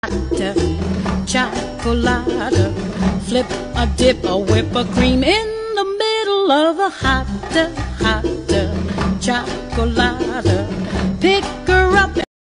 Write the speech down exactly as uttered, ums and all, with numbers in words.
chocolate, flip a dip, a whip a cream in the middle of a hot, hot chocolate. Pick her up